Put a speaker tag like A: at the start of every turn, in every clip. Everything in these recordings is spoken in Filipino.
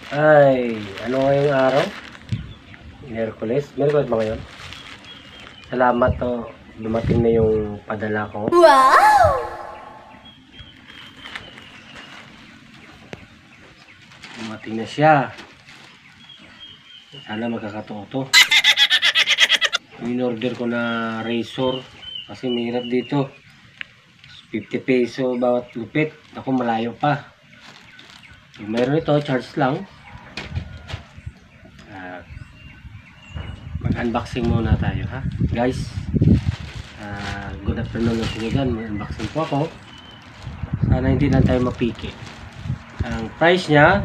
A: Ay, ano ngayong araw? Miyerkules. Miyerkules ba ngayon? Salamat to. Dumating na yung padala ko.
B: Wow!
A: Dumating na siya. Sana magkakatotoo to. In-order ko na razor. Kasi mahirap dito. 50 peso bawat lupit. Ako malayo pa. Mayroon ito, charge lang. Mag-unboxing muna tayo, ha guys. Good afternoon na sinigan. Mag-unboxing po ako. Sana hindi lang tayo mapiki. Ang price nya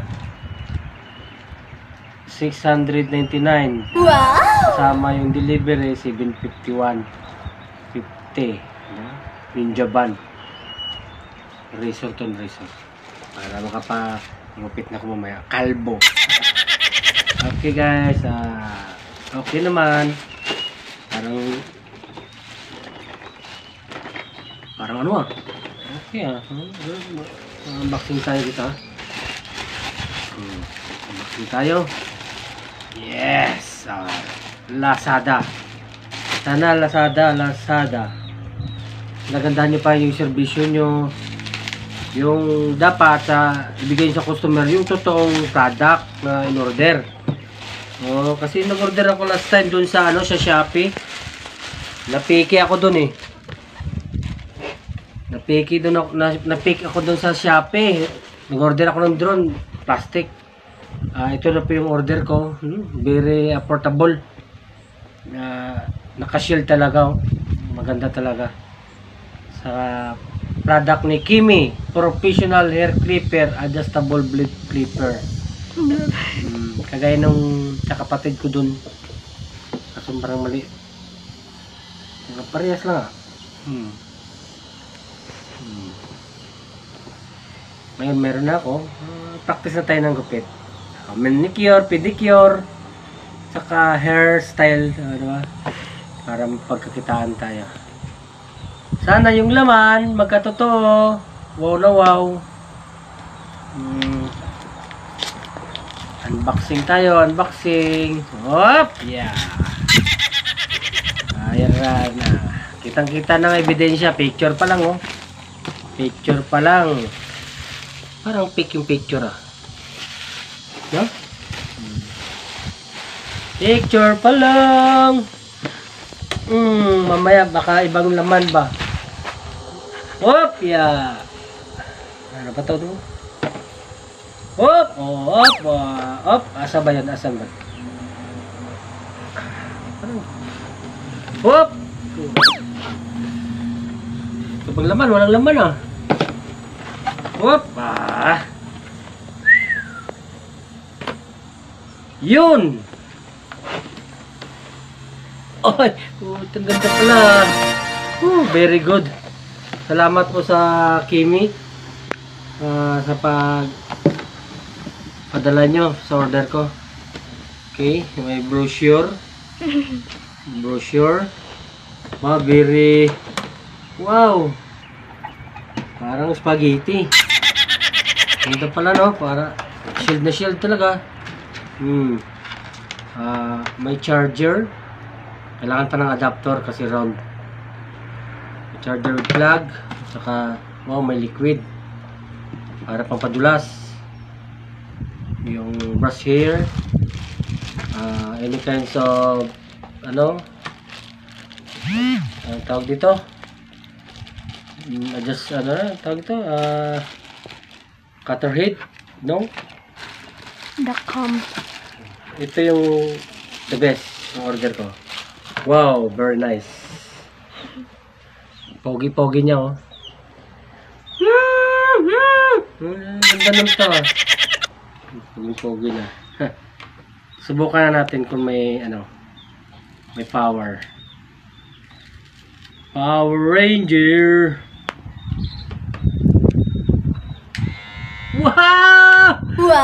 A: $699.
B: Wow!
A: Kasama yung delivery $751.50. Ninja band. Razor to razor. Para makapagupit na ko mamaya. Kalbo. Okay guys. Okay naman. Parang ano ah. Okay ah. Unboxing tayo dito ah. Unboxing tayo. Yes. Lazada. Sana Lazada. Nagandahan nyo pa yung servisyo nyo. Yung dapat ibigay sa customer yung totoong product na in-order. Kasi nag-order ako last time dun sa sa Shopee. Napiki ako dun eh. Napiki ako dun sa Shopee. Nag-order ako ng drone, plastic. Ito na po yung order ko. Very affordable. Naka-shield talaga. Maganda talaga. Sa product ni Kimi, professional hair clipper, adjustable blade clipper. Kagaya nung sa kapatid ko dun. Kaso parang mali. Parehas lang ah. Ngayon meron na ako. Practice na tayo ng gupit. Manicure, pedicure, saka hairstyle, diba? Para pagkakitaan tayo. Sana yung laman magkatotoo. Wow na wow. Unboxing tayo, unboxing. Hop, yeah. Ayan na. Kitang-kita ng ebidensya, picture pa lang oh. Picture pa lang. Parang pick yung picture ah. No? Picture pa lang. Mamaya baka ibang laman ba. Hop, yeah. Ano ba ito? Hop, hop. Asa ba yan? Asan ba? Hop. Ito bang laman? Walang laman ah. Hop. Yun. Ay, ang ganda pala. Very good. Salamat po sa Kimi sa padala nyo sa order ko. Okay, may brochure. Very wow. Parang spaghetti. Ganda pala no, para shield na shield talaga. May charger. Kailangan pa ng adapter kasi round. May charger with plug. Saka, wow, may liquid. Para pampadulas. Yung brush hair. Any kinds of, tawag dito? Tawag dito? Cutter head? No? Ito yung the best yung order ko. Wow, very nice. Pogi-pogi niya oh. Ganda naman ito ah. Pogi-pogi na. Subukan na natin kung may may power. Power Ranger. Wow!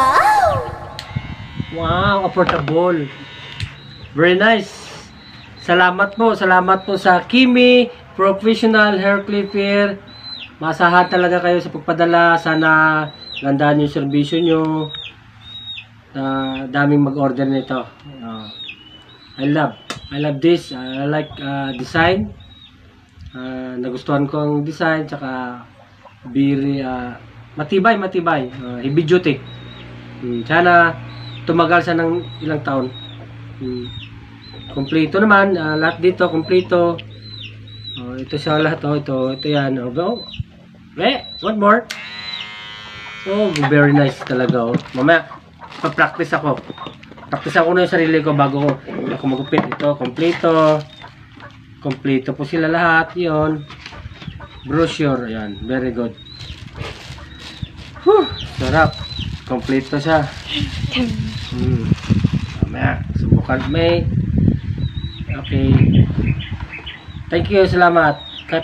A: Wow, affordable. Very nice. Salamat po sa Kimi Professional Hair Clipper. Masahan talaga kayo sa pagpadala. Sana gandaan yung servisyo nyo. daming mag-order nito. I love this. I like design. Nagustuhan ko ang design, tsaka very matibay. Heavy duty. Sana tumagal siya ng ilang taon. Kompleto naman, lahat dito kompleto. Ito siya lahat, ito yan. What more? Very nice talaga. Mamaya pa-practice ako. Practice ako na yung sarili ko bago ako magupit. Ito kompleto po sila lahat. Yon, brochure, yan, very good. Sarap, kompleto siya. Mamaya subukan. Okay, thank you, salamat. Cut.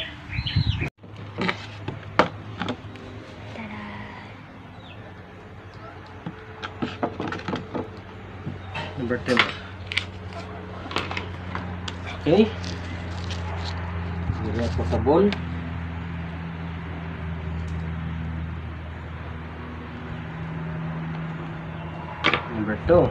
A: Number 10. Okay. Lihat ko sa bowl. Number 2.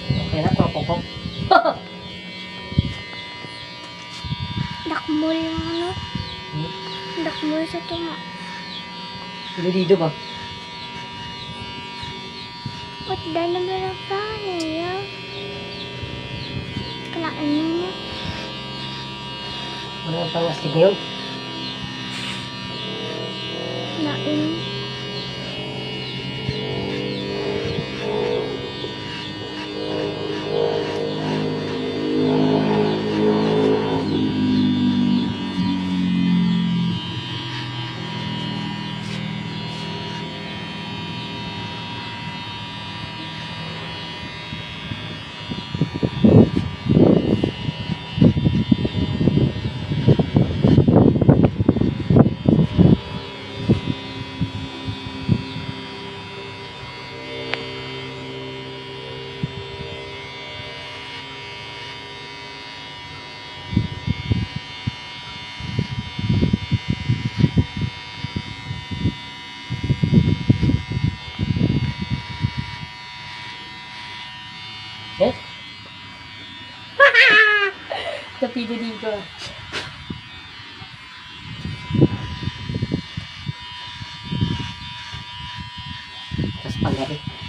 A: Okay na, propopop.
B: Dakmol yung ano. Dakmol sa tunga.
A: Dito ba?
B: Ba't dahil naman ang paano yan? Kailangan mo na.
A: Wala ang pangastig ngayon.
B: Nain.
A: Yes? Tapido dito. Tapos paggabi.